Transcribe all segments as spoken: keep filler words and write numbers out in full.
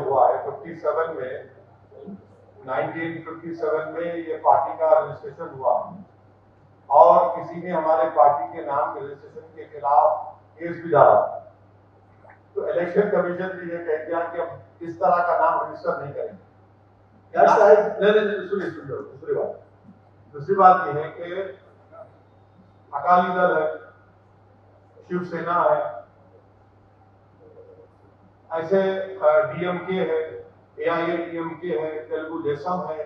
हुआ है सत्तावन में, उन्नीस सौ सत्तावन में ये पार्टी का रजिस्ट्रेशन हुआ और किसी ने हमारे पार्टी के नाम के रजिस्ट्रेशन के खिलाफ केस भी डाला, तो इलेक्शन कमीशन ने ये कह दिया कि हम इस तरह का नाम रजिस्टर नहीं करेंगे। क्या शायद नहीं नहीं सुनिए सुनिए दूसरी बात दूसरी बात यह है कि अकाली दल है, शिवसेना है, ऐसे डीएमके है, एआईएडीएमके है, तेलुगु देशम है,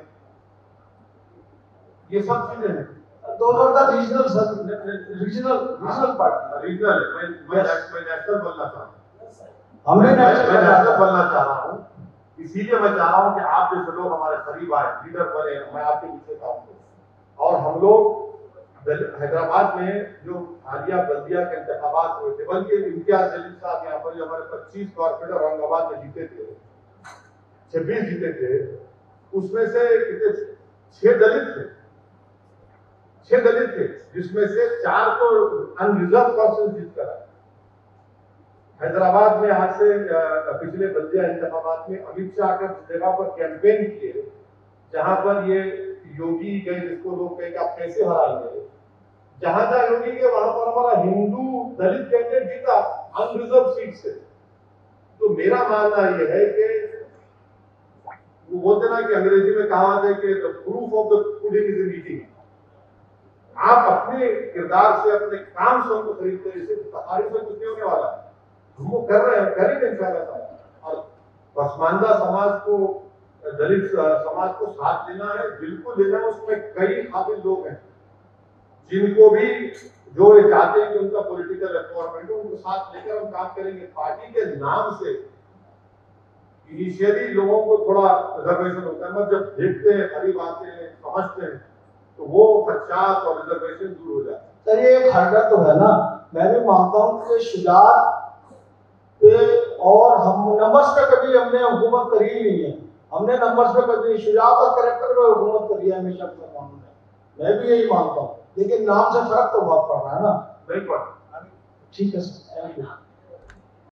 ये सब चीजें हैं। दो regional regional regional party regional मैं मैं नेशनल बोलना चाह रहा हूँ हमने नेशनल बोलना चाह रहा हूँ इसीलिए मैं चाह रहा हूँ कि आप जैसे लोग हमारे करीब आए, लीडर बने, मैं आपके पीछे काम करूँ। और हम लोग हैदराबाद में जो हालिया बल्दिया के इंतखाबात हुए थे, बल्कि इम्तियाज जलील साहब यहाँ पर जो हमारे पच्चीस कॉर्पोरेटर औरंगाबाद में जीते थे, छब्बीस जीते थे, उसमें से कितने छह दलित थे छह दलित थे जिसमें से चार तो अनरिजर्व कॉन्सेंस जीत कर आए। हैदराबाद में आज से पिछले बल्दिया इंतखाबात में अमित शाह का जगह पर कैंपेन किए, जहां पर ये योगी गए जिसको लोग कहेंगे आप कैसे हराएंगे, जहां जहां योगी गए वहां पर हमारा हिंदू दलित कैंडिडेट जीता अनरिजर्व सीट से। तो मेरा मानना यह है कि वो बोलते ना कि अंग्रेजी में कहावत है कि the proof of the pudding is in eating. आप अपने किरदार से, अपने काम से उनको खरीदते हैं, इससे तारीफ से कुछ नहीं होने वाला है। हम वो कर रहे हैं, करेंगे इंशाल्लाह। और पसमानदा समाज को, दलित समाज को साथ देना है, बिल्कुल देना है। उसमें कई काबिल लोग हैं जिनको भी जो ये चाहते हैं कि उनका पॉलिटिकल एम्पावरमेंट हो, उनको साथ लेकर हम काम करेंगे। पार्टी के नाम से इनिशियली लोगों को थोड़ा रिजर्वेशन होता है, मगर जब देखते हैं, करीब आते हैं, समझते हैं, तो वो खदशात और रिजर्वेशन दूर हो जाता है। सर ये एक हरकत तो है ना, मैं भी मानता हूँ कि शुजात पे और हम नंबर्स पे कभी हमने हुकूमत करी ही नहीं है। हमने नंबर्स पे कभी शुजात और कैरेक्टर पे हुकूमत करी है हमेशा मुसलमानों ने, मैं भी यही मानता हूँ। लेकिन नाम से फर्क तो बहुत पड़ रहा है ना। नहीं पड़ता। ठीक है सर, थैंक यू।